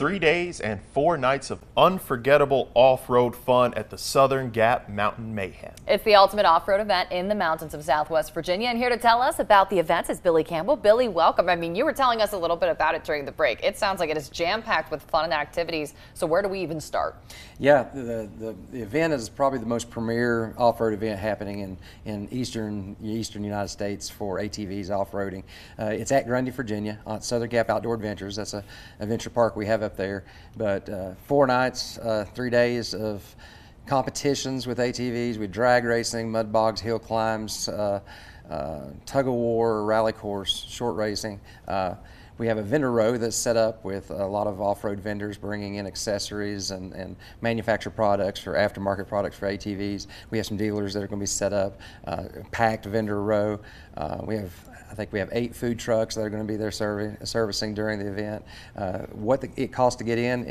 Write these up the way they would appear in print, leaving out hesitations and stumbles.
3 days and 4 nights of unforgettable off-road fun at the Southern Gap Mountain Mayhem. It's the ultimate off-road event in the mountains of Southwest Virginia, and here to tell us about the event is Billy Campbell. Billy, welcome. I mean, you were telling us a little bit about it during the break. It sounds like it is jam-packed with fun and activities, so where do we even start? Yeah, the event is probably the most premier off-road event happening in eastern United States for ATVs off-roading. It's at Grundy, Virginia, on Southern Gap Outdoor Adventures. That's an adventure park we have up there. But 4 nights, 3 days of competitions with ATVs, with drag racing, mud bogs, hill climbs, tug-of-war, rally course, short racing. We have a vendor row that's set up with a lot of off-road vendors bringing in accessories and manufactured products or aftermarket products for ATVs. We have some dealers that are going to be set up, packed vendor row. I think we have 8 food trucks that are going to be there servicing during the event. What it costs to get in,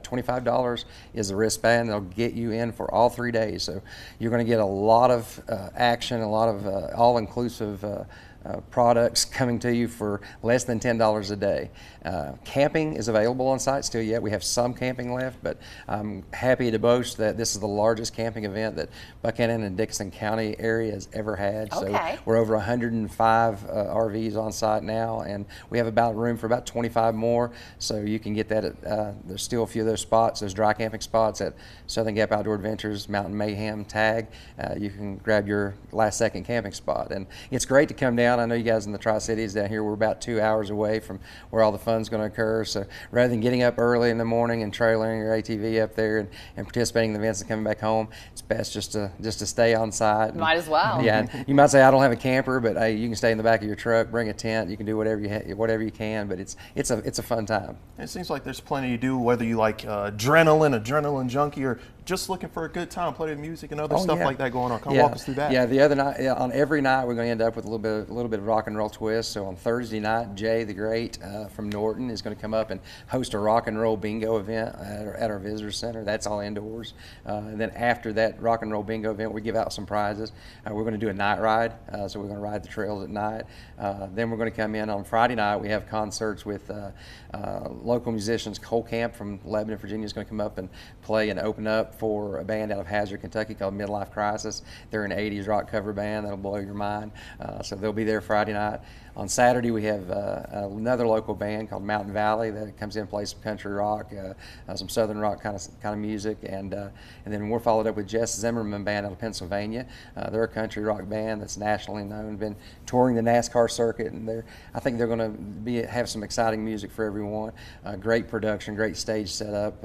$25 is the wristband. They'll get you in for all 3 days. So you're going to get a lot of action, a lot of all-inclusive products coming to you for less than $10 a day. Camping is available on site still yet. We have some camping left, but I'm happy to boast that this is the largest camping event that Buchanan and Dickinson County area has ever had. Okay. So we're over 105 RVs on site now, and we have about room for about 25 more. So you can get that at, there's still a few of those spots, those dry camping spots at Southern Gap Outdoor Adventures, Mountain Mayhem tag. You can grab your last second camping spot. And it's great to come down. I know you guys in the Tri-Cities down here, we're about 2 hours away from where all the fun's going to occur. So rather than getting up early in the morning and trailering your ATV up there and participating in the events and coming back home, it's best just to stay on site. Might as well. Yeah, and you might say I don't have a camper, but hey, you can stay in the back of your truck, bring a tent, you can do whatever you can. But it's a fun time. It seems like there's plenty to do, whether you like adrenaline junkie, or just looking for a good time, play the music and other stuff like that going on. Come walk us through that. Yeah, the other night, on every night, we're going to end up with a little bit of rock and roll twist. So on Thursday night, Jay the Great from Norton is going to come up and host a rock and roll bingo event at our visitor center. That's all indoors. And then after that rock and roll bingo event, we give out some prizes. We're going to do a night ride, so we're going to ride the trails at night. Then we're going to come in on Friday night. We have concerts with local musicians. Cole Camp from Lebanon, Virginia is going to come up and play and open up for a band out of Hazard, Kentucky called Midlife Crisis. They're an 80s rock cover band that'll blow your mind. So they'll be there Friday night. On Saturday, we have another local band called Mountain Valley that comes in and plays some country rock, some southern rock kind of music, and then we're followed up with Jess Zimmerman Band out of Pennsylvania. They're a country rock band that's nationally known, been touring the NASCAR circuit, and I think they're going to have some exciting music for everyone. Great production, great stage setup.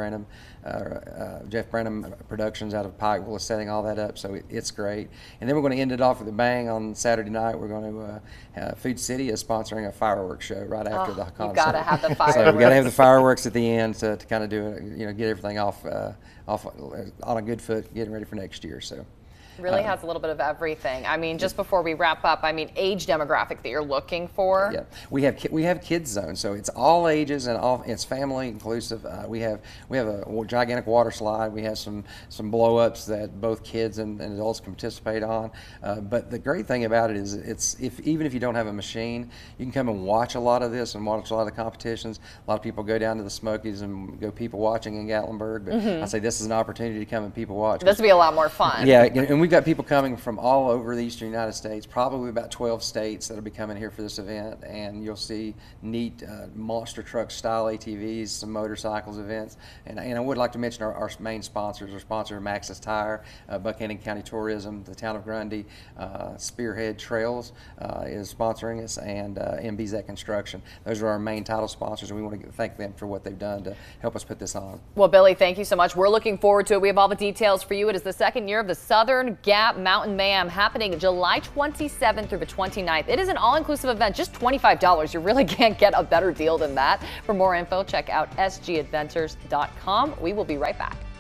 Jeff Branham Productions out of Pikeville is setting all that up, so it's great. And then we're going to end it off with a bang on Saturday night. We're going to Food City is sponsoring a fireworks show right after the concert. You've got to have the fireworks. So we've got to have the fireworks at the end to kind of do it, get everything off on a good foot, getting ready for next year. So. Really has a little bit of everything. I mean, just before we wrap up, I mean, age demographic that you're looking for. Yeah, we have kids zone, so it's all ages and it's family inclusive. We have a gigantic water slide. We have some blow ups that both kids and adults can participate on. But the great thing about it is even if you don't have a machine, you can come and watch a lot of this and watch a lot of the competitions. A lot of people go down to the Smokies and go people watching in Gatlinburg, but I say this is an opportunity to come and people watch. This will be a lot more fun. Yeah, and we've got people coming from all over the eastern United States, probably about 12 states that'll be coming here for this event, and you'll see neat monster truck style ATVs, some motorcycles events, and I would like to mention our main sponsors. Our sponsor, Maxxis Tire, Buchanan County Tourism, the town of Grundy, Spearhead Trails is sponsoring us, and MBZ Construction. Those are our main title sponsors, and we want to thank them for what they've done to help us put this on. Well, Billy, thank you so much. We're looking forward to it. We have all the details for you. It is the second year of the Southern Gap Mountain Mayhem happening July 27th through the 29th. It is an all-inclusive event, just $25. You really can't get a better deal than that. For more info, check out sgadventures.com. We will be right back.